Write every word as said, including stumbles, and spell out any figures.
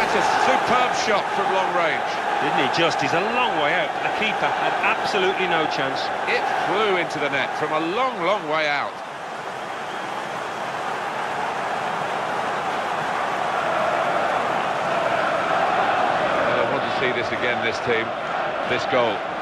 That's a superb shot from long range. Didn't he just? He's a long way out. The keeper had absolutely no chance. It flew into the net from a long, long way out. I want to see this again, this team, this goal.